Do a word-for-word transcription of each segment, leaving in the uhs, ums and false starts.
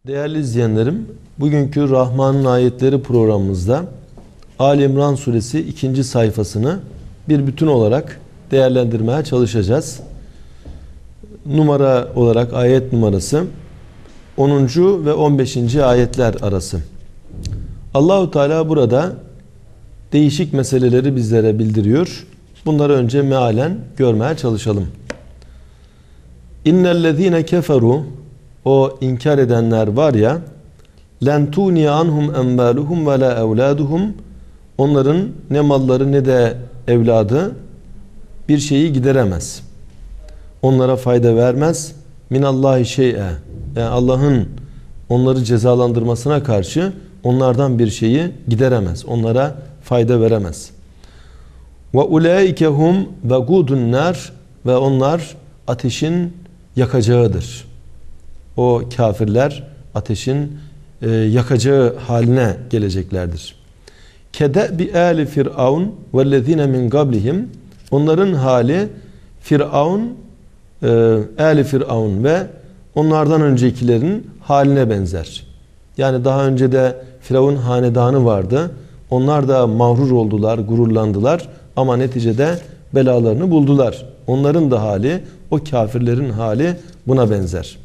Değerli izleyenlerim, bugünkü Rahman'ın ayetleri programımızda Ali İmran suresi ikinci sayfasını bir bütün olarak değerlendirmeye çalışacağız. Numara olarak ayet numarası onuncu ve on beşinci ayetler arası. Allahu Teala burada değişik meseleleri bizlere bildiriyor. Bunları önce mealen görmeye çalışalım. İnnellezîne keferu, o inkar edenler var ya, len tuniye anhum envaluhum ve la evladuhum, onların ne malları ne de evladı bir şeyi gideremez. Onlara fayda vermez. Minallahi şey'e, yani Allah'ın onları cezalandırmasına karşı onlardan bir şeyi gideremez. Onlara fayda veremez. Ve ulaikehum ve gudun nar, ve onlar ateşin yakacağıdır. O kafirler ateşin e, yakacağı haline geleceklerdir. Kede bi ali firavun vellezine min qablihim, onların hali Firavun, e, ali Firavun ve onlardan öncekilerin haline benzer. Yani daha önce de Firavun hanedanı vardı. Onlar da mağrur oldular, gururlandılar ama neticede belalarını buldular. Onların da hali, o kafirlerin hali buna benzer.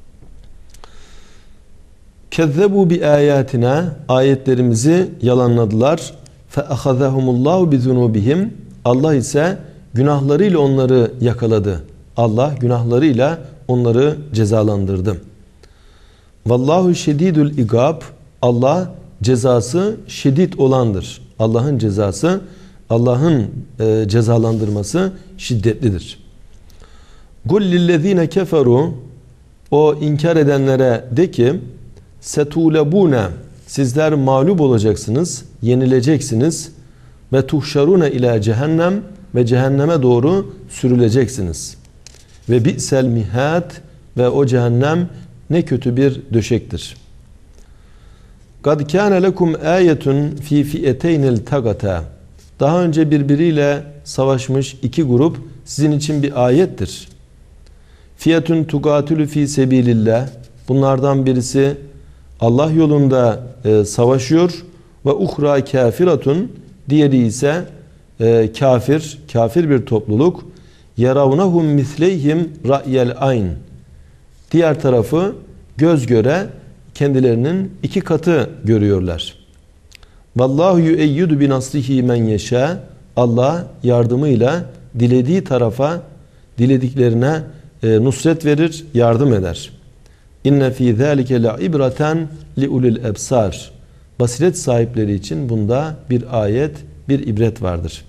Kezzebu bi ayatina, ayetlerimizi yalanladılar. Fe ahazahumullahu bi zunubihim, Allah ise günahlarıyla onları yakaladı. Allah günahlarıyla onları cezalandırdı. Vallahu şedidul igab, Allah cezası şiddet olandır. Allah'ın cezası, Allah'ın e, cezalandırması şiddetlidir. Kul lillezine keferu, o inkar edenlere de ki, setulebune, sizler mağlup olacaksınız, yenileceksiniz, ve tuhşarune ila cehennem, ve cehenneme doğru sürüleceksiniz. Ve bi'sel mihad, ve o cehennem ne kötü bir döşektir. Kad kâne lekum âyetun fî fi'eteynil tagata, daha önce birbiriyle savaşmış iki grup sizin için bir ayettir. Fiyetun tugatülü fî sebilillah, bunlardan birisi Allah yolunda e, savaşıyor, ve uhra kafiratun, diğeri ise e, kafir, kafir bir topluluk. Yaravnahum misleyhim ra'yel ayn, diğer tarafı göz göre kendilerinin iki katı görüyorlar. Vallahu yu'eyyidu bi nasrihi men yeşâ, Allah yardımıyla dilediği tarafa, dilediklerine e, nusret verir, yardım eder. İnne fî zâlike la ibreten li ulil ebsar, basiret sahipleri için bunda bir ayet, bir ibret vardır.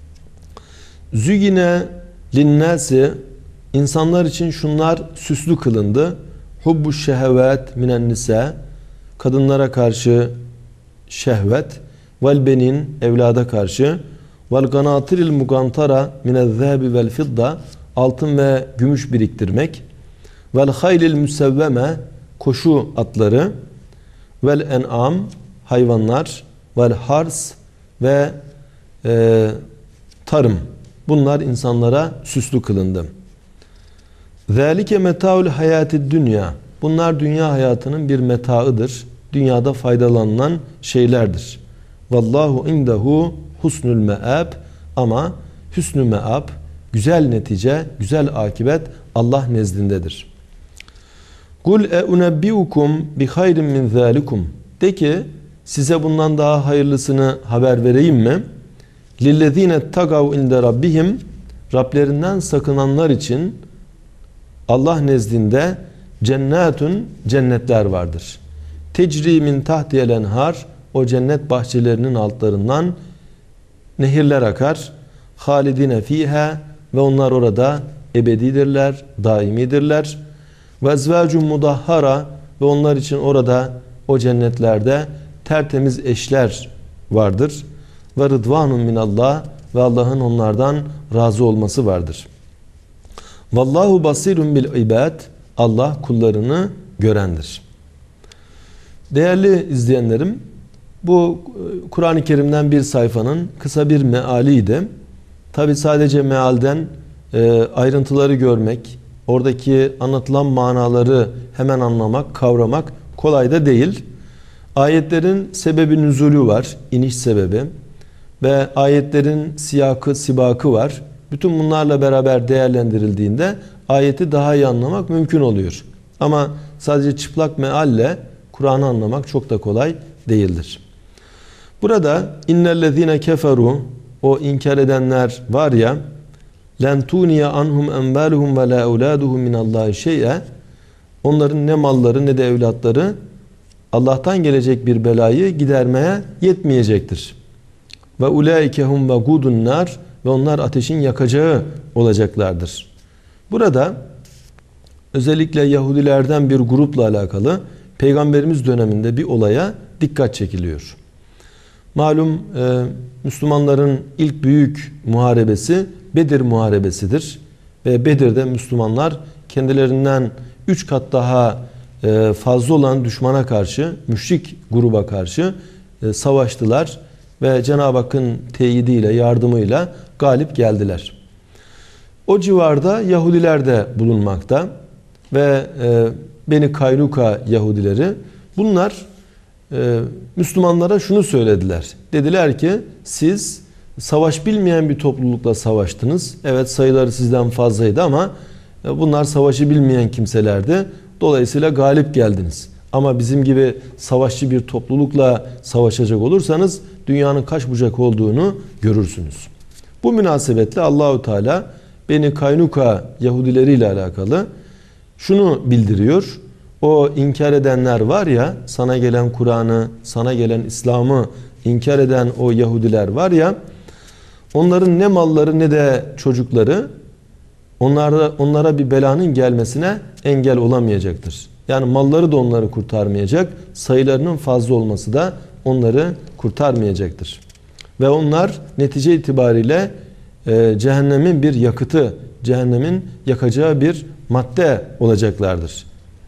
Zügine linnâsi, insanlar için şunlar süslü kılındı. Hubbu şehvet minen nisa, kadınlara karşı şehvet, vel benin, evlada karşı, vel ganatiril mugantara minel zâbi vel fidda, altın ve gümüş biriktirmek, vel haylil müsevveme, koşu atları, vel en'am, hayvanlar, vel hars ve e, tarım, bunlar insanlara süslü kılındı. Zalike metaul hayatid dünya, bunlar dünya hayatının bir metaıdır. Dünyada faydalanılan şeylerdir. Vallahu indehu husnul meab, ama hüsnü meab, güzel netice, güzel akibet Allah nezdindedir. Kul e unebbiukum bi hayrin min zalikum, de ki size bundan daha hayırlısını haber vereyim mi? Lillezine tagav inde rabbihim, Rablerinden sakınanlar için Allah nezdinde cennetun, cennetler vardır. Tecri min tahtiyel enhar, o cennet bahçelerinin altlarından nehirler akar. Halidine fiha, ve onlar orada ebedidirler, daimidirler. Ve ezvacun mudahhara, ve onlar için orada, o cennetlerde tertemiz eşler vardır. Ve rıdvanun minallah, ve Allah'ın onlardan razı olması vardır. Vallahu basirun bil ibad, Allah kullarını görendir. Değerli izleyenlerim, bu Kur'an-ı Kerim'den bir sayfanın kısa bir mealiydi. Tabi sadece mealden e, ayrıntıları görmek, oradaki anlatılan manaları hemen anlamak, kavramak kolay da değil. Ayetlerin sebebi nüzulü var, iniş sebebi ve ayetlerin siyakı, sibakı var. Bütün bunlarla beraber değerlendirildiğinde ayeti daha iyi anlamak mümkün oluyor. Ama sadece çıplak mealle Kur'an'ı anlamak çok da kolay değildir. Burada innellezine keferu, o inkar edenler var ya, len tuniye anhum enbaluhum ve la evladuhum minallahi şey'e, onların ne malları ne de evlatları Allah'tan gelecek bir belayı gidermeye yetmeyecektir. Ve ulaike hum vegudun nar, ve onlar ateşin yakacağı olacaklardır. Burada özellikle Yahudilerden bir grupla alakalı Peygamberimiz döneminde bir olaya dikkat çekiliyor. Malum e, Müslümanların ilk büyük muharebesi Bedir muharebesidir. Ve Bedir'de Müslümanlar kendilerinden üç kat daha e, fazla olan düşmana karşı, müşrik gruba karşı e, savaştılar. Ve Cenab-ı Hakk'ın teyidiyle, yardımıyla galip geldiler. O civarda Yahudiler de bulunmakta. Ve e, Beni Kaynuka Yahudileri, bunlar e, Müslümanlara şunu söylediler. Dediler ki siz savaş bilmeyen bir toplulukla savaştınız. Evet, sayıları sizden fazlaydı ama e, bunlar savaşı bilmeyen kimselerdi. Dolayısıyla galip geldiniz. Ama bizim gibi savaşçı bir toplulukla savaşacak olursanız dünyanın kaç bucak olduğunu görürsünüz. Bu münasebetle Allahu Teala Beni Kaynuka Yahudileri ile alakalı şunu bildiriyor. O inkar edenler var ya, sana gelen Kur'an'ı, sana gelen İslam'ı inkar eden o Yahudiler var ya, onların ne malları ne de çocukları onlara, onlara bir belanın gelmesine engel olamayacaktır. Yani malları da onları kurtarmayacak, sayılarının fazla olması da onları kurtarmayacaktır. Ve onlar netice itibariyle e, cehennemin bir yakıtı, cehennemin yakacağı bir madde olacaklardır.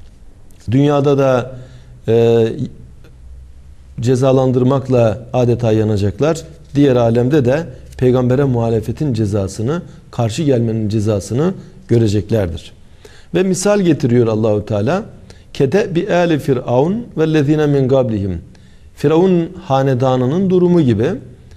Dünyada da e, cezalandırmakla adeta yanacaklar. Diğer alemde de peygambere muhalefetin cezasını, karşı gelmenin cezasını göreceklerdir. Ve misal getiriyor Allahu Teala. Kede bi ali firavun vellezine min qablihim. Firavun hanedanının durumu gibi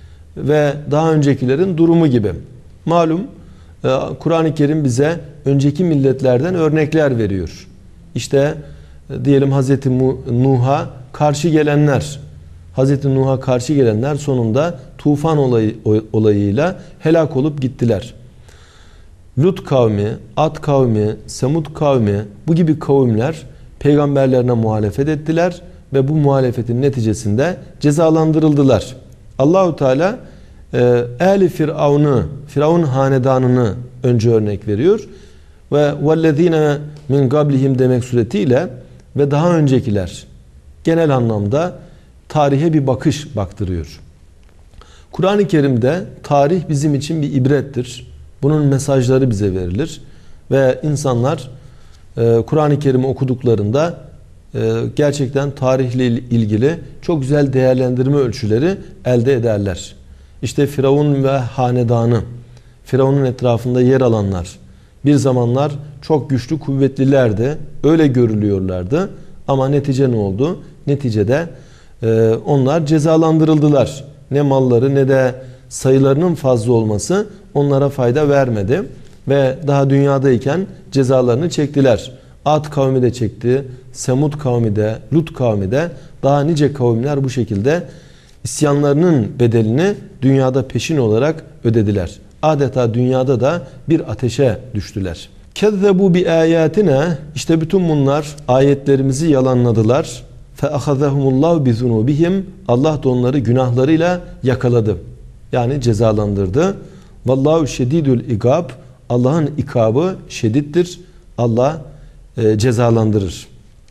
ve daha öncekilerin durumu gibi. Malum Kur'an-ı Kerim bize önceki milletlerden örnekler veriyor. İşte diyelim Hazreti Nuh'a karşı gelenler, Hazreti Nuh'a karşı gelenler sonunda tufan olayı, olayıyla helak olup gittiler. Lut kavmi, Ad kavmi, Semud kavmi, bu gibi kavimler peygamberlerine muhalefet ettiler ve bu muhalefetin neticesinde cezalandırıldılar. Allahu Teala e, ehli Firavun'u, Firavun hanedanını önce örnek veriyor ve vellezine min qablihim demek suretiyle ve daha öncekiler genel anlamda tarihe bir bakış baktırıyor. Kur'an-ı Kerim'de tarih bizim için bir ibrettir. Bunun mesajları bize verilir ve insanlar e, Kur'an-ı Kerim'i okuduklarında e, gerçekten tarihle ilgili çok güzel değerlendirme ölçüleri elde ederler. İşte Firavun ve hanedanı, Firavun'un etrafında yer alanlar bir zamanlar çok güçlü, kuvvetlilerdi, öyle görülüyorlardı ama netice ne oldu? Neticede e, onlar cezalandırıldılar. Ne malları ne de sayılarının fazla olması onlara fayda vermedi ve daha dünyadayken cezalarını çektiler. Ad kavmi de çekti, Semud kavmi de, Lut kavmi de, daha nice kavimler bu şekilde isyanlarının bedelini dünyada peşin olarak ödediler. Adeta dünyada da bir ateşe düştüler. Kezzebu bi ayatina, işte bütün bunlar ayetlerimizi yalanladılar. Fe ahazahumullahu bi zunubihim, Allah da onları günahlarıyla yakaladı. Yani cezalandırdı. Vallahu şedidül ikab, Allah'ın ikabı şedittir. Allah e, cezalandırır.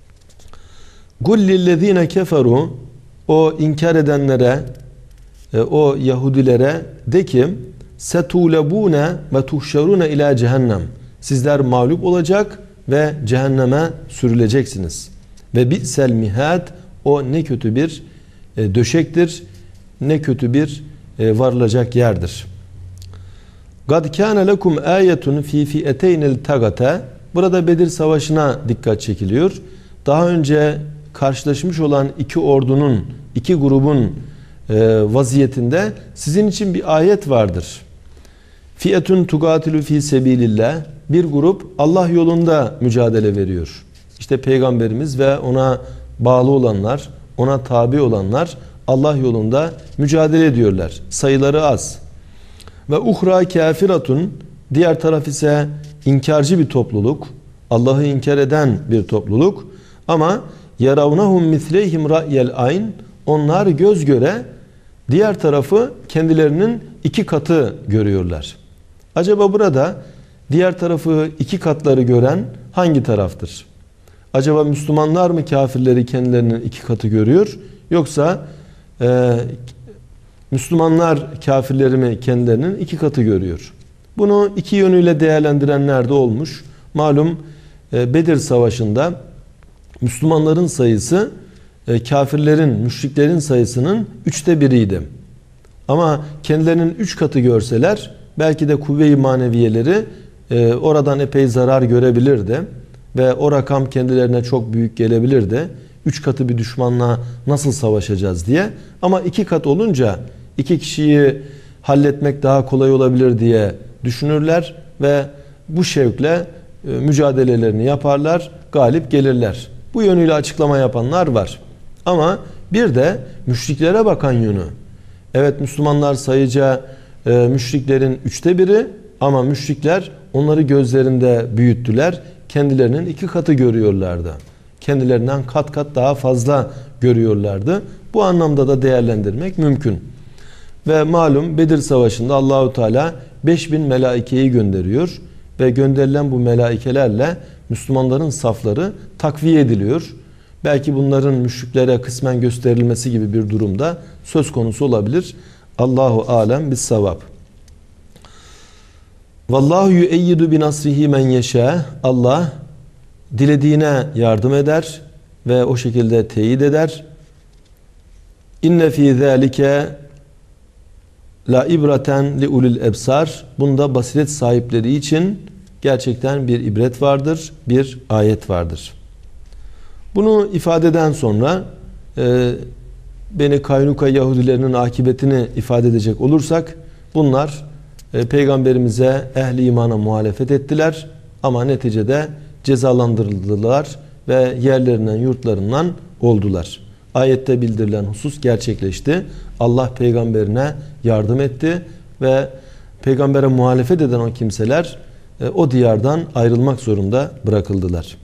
Kul lillezine keferu, o inkar edenlere, e, o Yahudilere de ki setulebune ve tuhşerune ila cehennem. Sizler mağlup olacak ve cehenneme sürüleceksiniz. Ve bi'sel mihad, o ne kötü bir e, döşektir, ne kötü bir e, varılacak yerdir. Kad kâne lekum âyetun fî fi'eteynil tagate. Burada Bedir Savaşı'na dikkat çekiliyor. Daha önce karşılaşmış olan iki ordunun, iki grubun e, vaziyetinde sizin için bir ayet vardır. Fiyetun tugatilu fi sebilillah. Bir grup Allah yolunda mücadele veriyor. İşte Peygamberimiz ve ona bağlı olanlar, ona tabi olanlar Allah yolunda mücadele ediyorlar. Sayıları az. Ve uhra kafiratun, diğer taraf ise inkarcı bir topluluk. Allah'ı inkar eden bir topluluk. Ama yaravnahum misleyhim ra'yel ayn, onlar göz göre diğer tarafı kendilerinin iki katı görüyorlar. Acaba burada diğer tarafı iki katları gören hangi taraftır? Acaba Müslümanlar mı kafirleri kendilerinin iki katı görüyor? Yoksa e, Müslümanlar kafirleri mi kendilerinin iki katı görüyor? Bunu iki yönüyle değerlendirenler de olmuş. Malum e, Bedir Savaşı'nda Müslümanların sayısı e, kafirlerin, müşriklerin sayısının üçte biriydi. Ama kendilerinin üç katı görseler belki de kuvve-i maneviyeleri e, oradan epey zarar görebilirdi. Ve o rakam kendilerine çok büyük gelebilirdi. Üç katı bir düşmanla nasıl savaşacağız diye. Ama iki kat olunca iki kişiyi halletmek daha kolay olabilir diye düşünürler ve bu şevkle e, mücadelelerini yaparlar, galip gelirler. Bu yönüyle açıklama yapanlar var. Ama bir de müşriklere bakan yönü. Evet, Müslümanlar sayıca e, müşriklerin üçte biri, ama müşrikler onları gözlerinde büyüttüler. Kendilerinin iki katı görüyorlardı. Kendilerinden kat kat daha fazla görüyorlardı. Bu anlamda da değerlendirmek mümkün. Ve malum Bedir Savaşı'nda Allahu Teala beş bin melaikeyi gönderiyor ve gönderilen bu melaikelerle Müslümanların safları takviye ediliyor. Belki bunların müşriklere kısmen gösterilmesi gibi bir durumda söz konusu olabilir. Allahu alem bis savab. Vallahu yu'eyyidu bi nasrihi men yeşâ. Allah dilediğine yardım eder ve o şekilde teyit eder. İnne fî zâlike la ibraten li ulil ebsar. Bunda basiret sahipleri için gerçekten bir ibret vardır, bir ayet vardır. Bunu ifadeden sonra e, Beni Kaynuka Yahudilerinin akıbetini ifade edecek olursak, bunlar e, Peygamberimize, ehli imana muhalefet ettiler ama neticede cezalandırıldılar ve yerlerinden, yurtlarından oldular. Ayette bildirilen husus gerçekleşti. Allah peygamberine yardım etti ve peygambere muhalefet eden o kimseler e, o diyardan ayrılmak zorunda bırakıldılar.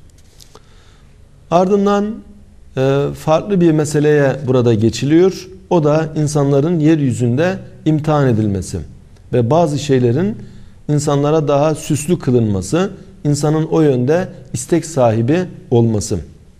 Ardından e, farklı bir meseleye burada geçiliyor. O da insanların yeryüzünde imtihan edilmesi ve bazı şeylerin insanlara daha süslü kılınması, insanın o yönde istek sahibi olması.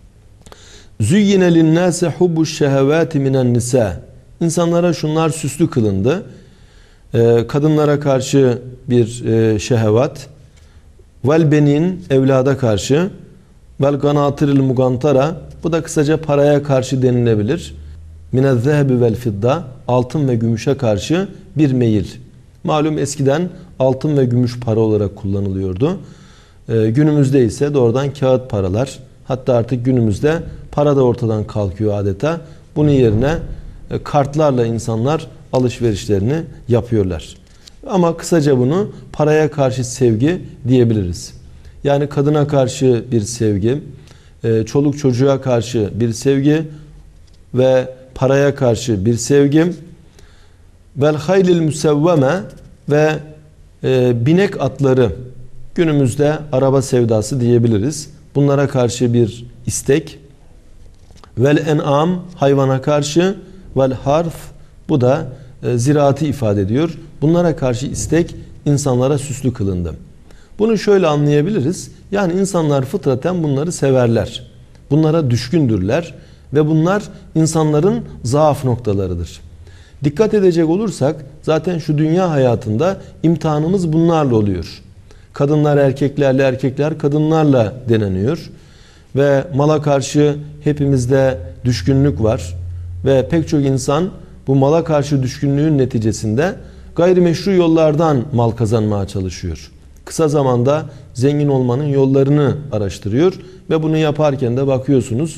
Züyyine linnâse hubbuş şehevâti minen nisâ. İnsanlara şunlar süslü kılındı. Ee, kadınlara karşı bir e, şehvat, vel benin, evlada karşı, vel ganâtiril mugantara, bu da kısaca paraya karşı denilebilir. Minez zehebi vel fidda, altın ve gümüşe karşı bir meyil. Malum eskiden altın ve gümüş para olarak kullanılıyordu. Ee, günümüzde ise doğrudan kağıt paralar. Hatta artık günümüzde para da ortadan kalkıyor adeta. Bunun yerine e, kartlarla insanlar alışverişlerini yapıyorlar. Ama kısaca bunu paraya karşı sevgi diyebiliriz. Yani kadına karşı bir sevgi, e, çoluk çocuğa karşı bir sevgi ve paraya karşı bir sevgi, vel haylil musevveme ve e, binek atları, günümüzde araba sevdası diyebiliriz. Bunlara karşı bir istek, vel en'am, hayvana karşı, vel harf, bu da e, ziraatı ifade ediyor. Bunlara karşı istek insanlara süslü kılındı. Bunu şöyle anlayabiliriz. Yani insanlar fıtraten bunları severler. Bunlara düşkündürler ve bunlar insanların zaaf noktalarıdır. Dikkat edecek olursak zaten şu dünya hayatında imtihanımız bunlarla oluyor. Kadınlar erkeklerle, erkekler kadınlarla deneniyor. Ve mala karşı hepimizde düşkünlük var. Ve pek çok insan bu mala karşı düşkünlüğün neticesinde gayrimeşru yollardan mal kazanmaya çalışıyor. Kısa zamanda zengin olmanın yollarını araştırıyor. Ve bunu yaparken de bakıyorsunuz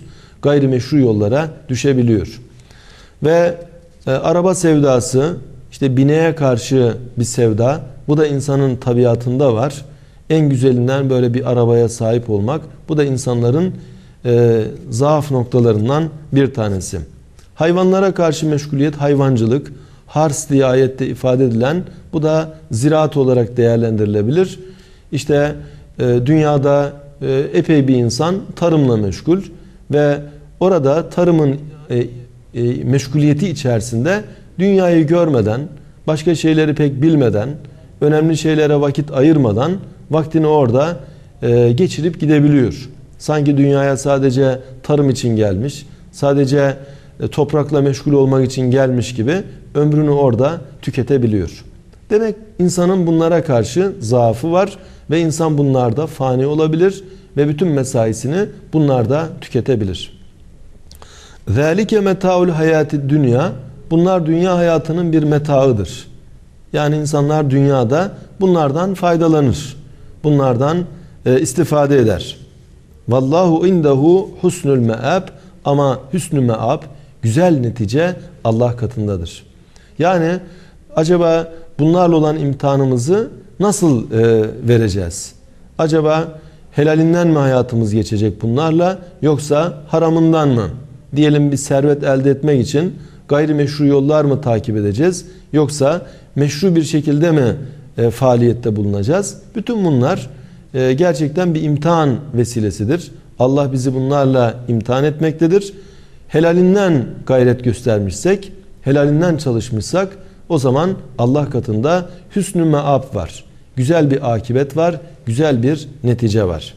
gayrimeşru yollara düşebiliyor. Ve e, araba sevdası, işte bineğe karşı bir sevda, bu da insanın tabiatında var. En güzelinden böyle bir arabaya sahip olmak, bu da insanların e, zaaf noktalarından bir tanesi. Hayvanlara karşı meşguliyet, hayvancılık, hars diye ayette ifade edilen, bu da ziraat olarak değerlendirilebilir. İşte e, dünyada e, epey bir insan tarımla meşgul ve orada tarımın e, e, meşguliyeti içerisinde dünyayı görmeden, başka şeyleri pek bilmeden, önemli şeylere vakit ayırmadan vaktini orada e, geçirip gidebiliyor. Sanki dünyaya sadece tarım için gelmiş, sadece e, toprakla meşgul olmak için gelmiş gibi ömrünü orada tüketebiliyor. Demek insanın bunlara karşı zaafı var ve insan bunlarda fani olabilir ve bütün mesaisini bunlarda tüketebilir. ذَٰلِكَ مَتَاعُ الْحَيَاتِ dünya. Bunlar dünya hayatının bir metaıdır. Yani insanlar dünyada bunlardan faydalanır. Bunlardan e, istifade eder. Vallahu indehu husnul meab, ama hüsnü meab, güzel netice Allah katındadır. Yani acaba bunlarla olan imtihanımızı nasıl e, vereceğiz? Acaba helalinden mi hayatımız geçecek bunlarla, yoksa haramından mı? Diyelim bir servet elde etmek için gayrimeşru yollar mı takip edeceğiz, yoksa meşru bir şekilde mi e, faaliyette bulunacağız? Bütün bunlar e, gerçekten bir imtihan vesilesidir. Allah bizi bunlarla imtihan etmektedir. Helalinden gayret göstermişsek, helalinden çalışmışsak, o zaman Allah katında hüsnü meab var. Güzel bir akibet var, güzel bir netice var.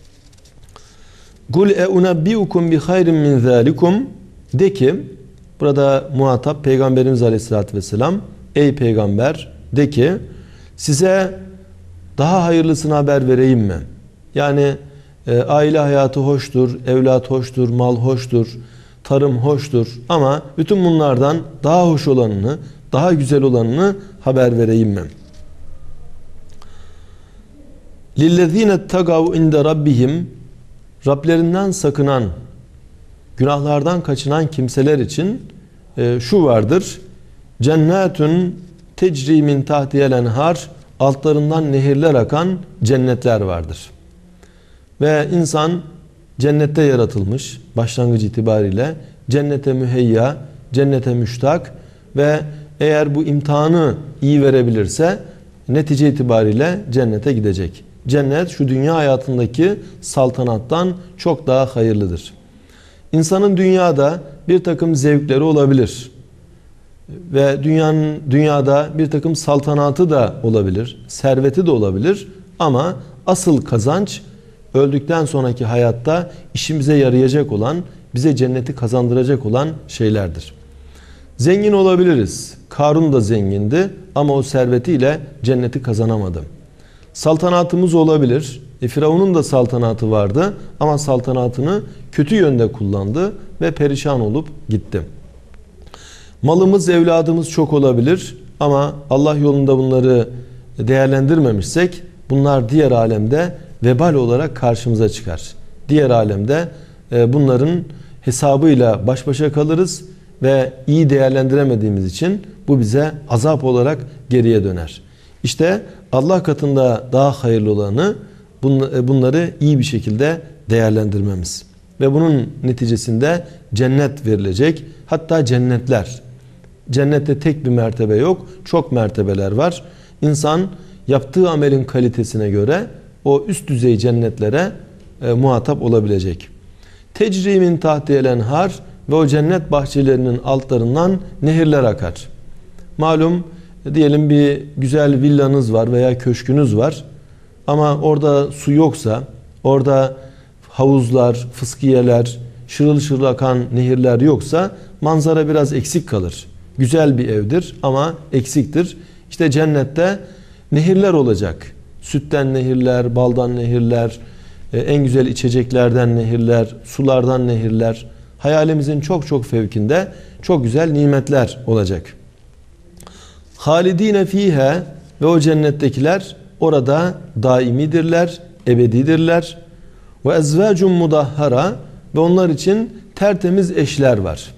Kul e unabbiukum bi hayrin min zalikum, de ki, burada muhatap Peygamberimiz Aleyhisselatü Vesselam, ey peygamber, de ki, size daha hayırlısını haber vereyim mi? Yani e, aile hayatı hoştur, evlat hoştur, mal hoştur, tarım hoştur, ama bütün bunlardan daha hoş olanını, daha güzel olanını haber vereyim mi? لِلَّذ۪ينَ اتَّقَوْا اِنْدَ رَبِّهِمْ, Rablerinden sakınan, günahlardan kaçınan kimseler için e, şu vardır. Cennetun tecri min tahtiyel enhar, altlarından nehirler akan cennetler vardır. Ve insan cennette yaratılmış, başlangıç itibariyle cennete müheyya, cennete müştak ve eğer bu imtihanı iyi verebilirse netice itibariyle cennete gidecek. Cennet şu dünya hayatındaki saltanattan çok daha hayırlıdır. İnsanın dünyada bir takım zevkleri olabilir. Ve dünyanın dünyada bir takım saltanatı da olabilir, serveti de olabilir, ama asıl kazanç öldükten sonraki hayatta işimize yarayacak olan, bize cenneti kazandıracak olan şeylerdir. Zengin olabiliriz. Karun da zengindi ama o servetiyle cenneti kazanamadı. Saltanatımız olabilir. E, Firavun'un da saltanatı vardı ama saltanatını kötü yönde kullandı ve perişan olup gitti. Malımız, evladımız çok olabilir ama Allah yolunda bunları değerlendirmemişsek bunlar diğer alemde vebal olarak karşımıza çıkar. Diğer alemde bunların hesabıyla baş başa kalırız ve iyi değerlendiremediğimiz için bu bize azap olarak geriye döner. İşte Allah katında daha hayırlı olanı, bunları iyi bir şekilde değerlendirmemiz. Ve bunun neticesinde cennet verilecek. Hatta cennetler. Cennette tek bir mertebe yok, çok mertebeler var. İnsan yaptığı amelin kalitesine göre o üst düzey cennetlere e, muhatap olabilecek. Tecri min tahtiyel enhar, ve o cennet bahçelerinin altlarından nehirler akar. Malum, diyelim bir güzel villanız var veya köşkünüz var ama orada su yoksa, orada havuzlar, fıskiyeler, şırıl şırıl akan nehirler yoksa manzara biraz eksik kalır. Güzel bir evdir ama eksiktir. İşte cennette nehirler olacak. Sütten nehirler, baldan nehirler, en güzel içeceklerden nehirler, sulardan nehirler. Hayalimizin çok çok fevkinde çok güzel nimetler olacak. Halidine fiha, ve o cennettekiler orada daimidirler, ebedidirler. Ve ezvacun mudahhara, ve onlar için tertemiz eşler var.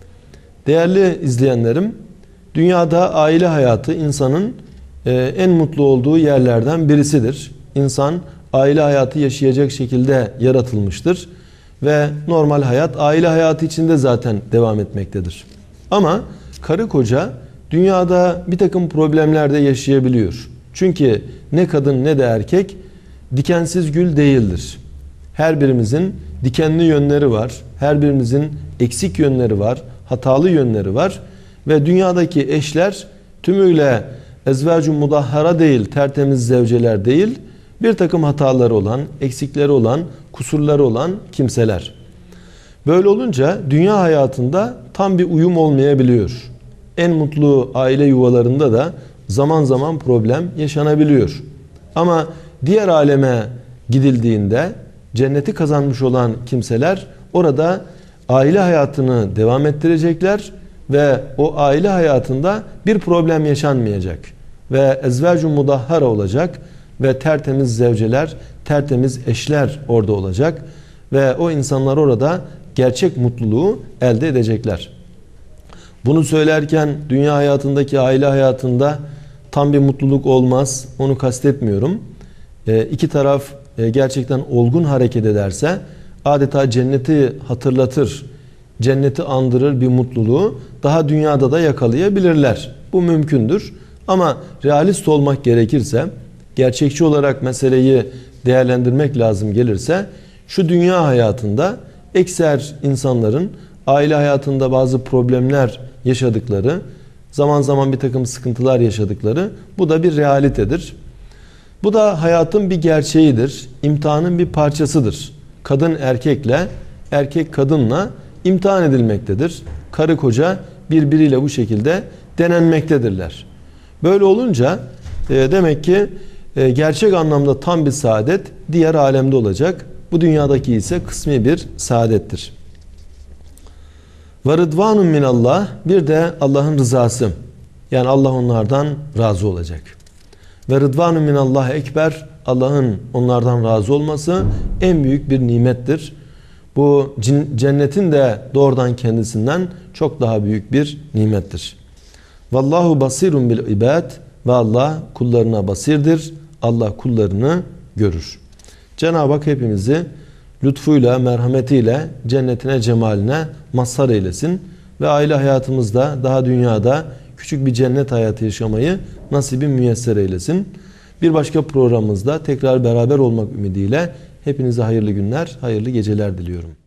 Değerli izleyenlerim, dünyada aile hayatı insanın e, en mutlu olduğu yerlerden birisidir. İnsan aile hayatı yaşayacak şekilde yaratılmıştır ve normal hayat aile hayatı içinde zaten devam etmektedir. Ama karı koca dünyada bir takım problemler de yaşayabiliyor. Çünkü ne kadın ne de erkek dikensiz gül değildir. Her birimizin dikenli yönleri var. Her birimizin eksik yönleri var. Hatalı yönleri var. Ve dünyadaki eşler tümüyle ezvâcu mudahhara değil, tertemiz zevceler değil, bir takım hataları olan, eksikleri olan, kusurları olan kimseler. Böyle olunca dünya hayatında tam bir uyum olmayabiliyor. En mutlu aile yuvalarında da zaman zaman problem yaşanabiliyor. Ama diğer aleme gidildiğinde cenneti kazanmış olan kimseler orada aile hayatını devam ettirecekler ve o aile hayatında bir problem yaşanmayacak ve ezvâcu mudahhara olacak ve tertemiz zevceler, tertemiz eşler orada olacak ve o insanlar orada gerçek mutluluğu elde edecekler. Bunu söylerken dünya hayatındaki aile hayatında tam bir mutluluk olmaz, onu kastetmiyorum. E, iki taraf e, gerçekten olgun hareket ederse adeta cenneti hatırlatır, cenneti andırır bir mutluluğu daha dünyada da yakalayabilirler. Bu mümkündür. Ama realist olmak gerekirse, gerçekçi olarak meseleyi değerlendirmek lazım gelirse, şu dünya hayatında ekser insanların aile hayatında bazı problemler yaşadıkları, zaman zaman bir takım sıkıntılar yaşadıkları, bu da bir realitedir. Bu da hayatın bir gerçeğidir, imtihanın bir parçasıdır. Kadın erkekle, erkek kadınla imtihan edilmektedir. Karı koca birbiriyle bu şekilde denenmektedirler. Böyle olunca e, demek ki e, gerçek anlamda tam bir saadet diğer alemde olacak. Bu dünyadaki ise kısmi bir saadettir. Ve rıdvanun minallah, bir de Allah'ın rızası. Yani Allah onlardan razı olacak. Ve rıdvanun minallah ekber, Allah'ın onlardan razı olması en büyük bir nimettir. Bu cennetin de doğrudan kendisinden çok daha büyük bir nimettir. Vallahu basirun bil ibad, ve Allah kullarına basirdir. Allah kullarını görür. Cenab-ı Hak hepimizi lütfuyla, merhametiyle cennetine, cemaline mazhar eylesin ve aile hayatımızda daha dünyada küçük bir cennet hayatı yaşamayı nasibi müyesser eylesin. Bir başka programımızda tekrar beraber olmak ümidiyle hepinize hayırlı günler, hayırlı geceler diliyorum.